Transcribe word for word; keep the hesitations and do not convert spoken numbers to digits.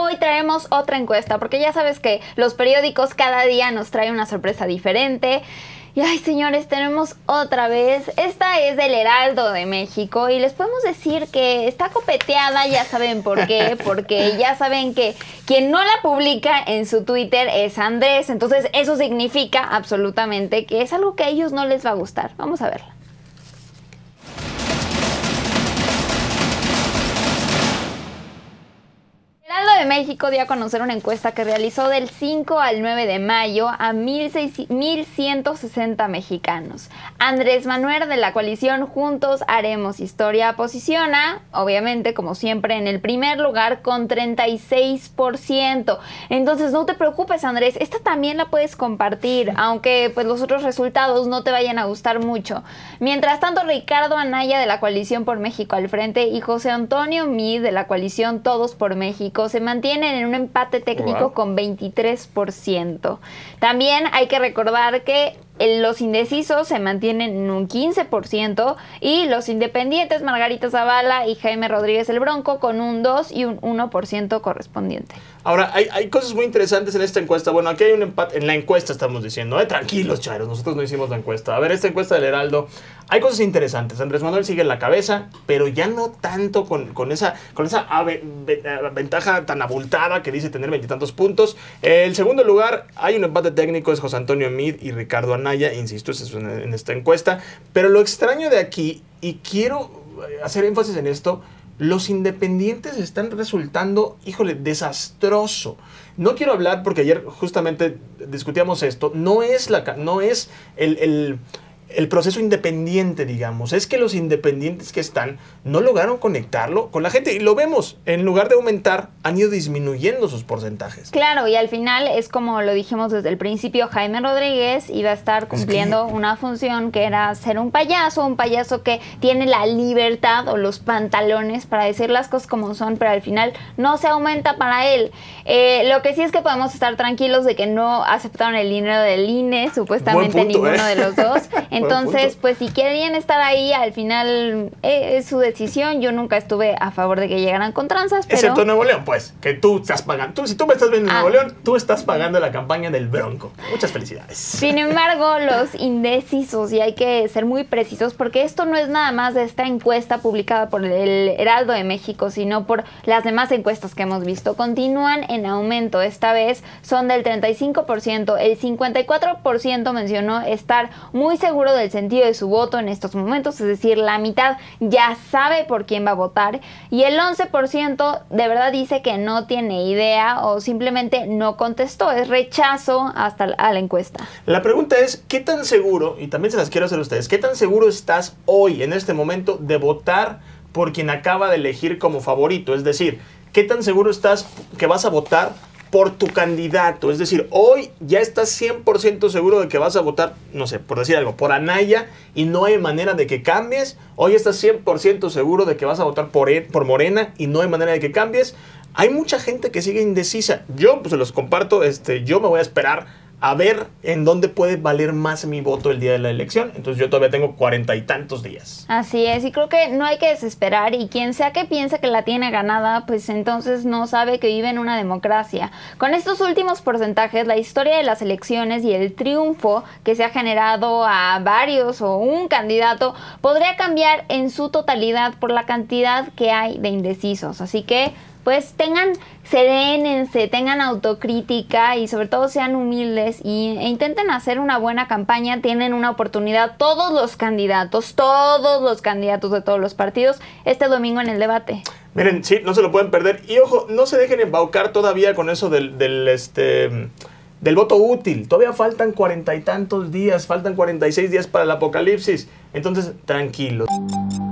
hoy traemos otra encuesta, porque ya sabes que los periódicos cada día nos traen una sorpresa diferente. Y ay, señores, tenemos otra vez. Esta es del Heraldo de México y les podemos decir que está copeteada, ya saben por qué, porque ya saben que quien no la publica en su Twitter es Andrés. Entonces eso significa absolutamente que es algo que a ellos no les va a gustar. Vamos a verla. Heraldo de México dio a conocer una encuesta que realizó del cinco al nueve de mayo a mil ciento sesenta mexicanos. Andrés Manuel de la coalición Juntos Haremos Historia posiciona, obviamente como siempre, en el primer lugar con treinta y seis por ciento. Entonces no te preocupes, Andrés, esta también la puedes compartir, aunque pues los otros resultados no te vayan a gustar mucho. Mientras tanto, Ricardo Anaya de la coalición Por México al Frente y José Antonio Meade de la coalición Todos por México se mantienen en un empate técnico wow. con veintitrés por ciento. También hay que recordar que los indecisos se mantienen en un quince por ciento y los independientes Margarita Zavala y Jaime Rodríguez el Bronco con un dos y un uno por ciento correspondiente. Ahora, hay, hay cosas muy interesantes en esta encuesta. Bueno, aquí hay un empate, en la encuesta estamos diciendo, ¿eh? Tranquilos, chairos, nosotros no hicimos la encuesta. A ver, esta encuesta del Heraldo, hay cosas interesantes. Andrés Manuel sigue en la cabeza, pero ya no tanto con, con esa, con esa ave, ve, ventaja tan abultada que dice tener veintitantos puntos. El segundo lugar, hay un empate técnico, es José Antonio Meade y Ricardo Anaya, insisto, eso es en, en esta encuesta. Pero lo extraño de aquí, y quiero hacer énfasis en esto, los independientes están resultando, híjole, desastroso. No quiero hablar porque ayer justamente discutíamos esto. No es, la, no es el, el, el proceso independiente, digamos. Es que los independientes que están no lograron conectarlo con la gente. Y lo vemos, en lugar de aumentar, han ido disminuyendo sus porcentajes. Claro, y al final es como lo dijimos desde el principio, Jaime Rodríguez iba a estar cumpliendo es que... una función que era ser un payaso, un payaso que tiene la libertad o los pantalones para decir las cosas como son, pero al final no se aumenta para él. Eh, lo que sí es que podemos estar tranquilos de que no aceptaron el dinero del I N E, supuestamente punto, ninguno ¿eh? de los dos. Entonces, pues si querían estar ahí, al final eh, es su decisión. Yo nunca estuve a favor de que llegaran con tranzas, pero... Excepto Nuevo León, pues, que tú estás pagando. Tú, si tú me estás viendo en ah. Nuevo León, tú estás pagando la campaña del Bronco. Muchas felicidades. Sin embargo, los indecisos, y hay que ser muy precisos, porque esto no es nada más de esta encuesta publicada por el Heraldo de México, sino por las demás encuestas que hemos visto, continúan en aumento. Esta vez son del treinta y cinco por ciento. El cincuenta y cuatro por ciento mencionó estar muy seguro del sentido de su voto en estos momentos, es decir, la mitad ya sabe por quién va a votar, y el once por ciento de verdad dice que no tiene idea o simplemente no contestó, es rechazo hasta a la encuesta. La pregunta es, ¿qué tan seguro, y también se las quiero hacer a ustedes, qué tan seguro estás hoy, en este momento, de votar por quien acaba de elegir como favorito? Es decir, ¿qué tan seguro estás que vas a votar por tu candidato? Es decir, hoy ya estás cien por ciento seguro de que vas a votar, no sé, por decir algo, por Anaya, y no hay manera de que cambies. Hoy estás cien por ciento seguro de que vas a votar por, por Morena y no hay manera de que cambies. Hay mucha gente que sigue indecisa. Yo, pues se los comparto, este, yo me voy a esperar a ver en dónde puede valer más mi voto el día de la elección. Entonces yo todavía tengo cuarenta y tantos días. Así es, y creo que no hay que desesperar, y quien sea que piense que la tiene ganada, pues entonces no sabe que vive en una democracia. Con estos últimos porcentajes, la historia de las elecciones y el triunfo que se ha generado a varios o un candidato podría cambiar en su totalidad por la cantidad que hay de indecisos. Así que pues tengan, serénense, tengan autocrítica y sobre todo sean humildes y, e intenten hacer una buena campaña. Tienen una oportunidad todos los candidatos, todos los candidatos de todos los partidos este domingo en el debate. Miren, sí, no se lo pueden perder. Y ojo, no se dejen embaucar todavía con eso del, del, este, del voto útil. Todavía faltan cuarenta y tantos días, faltan cuarenta y seis días para el apocalipsis. Entonces, tranquilos.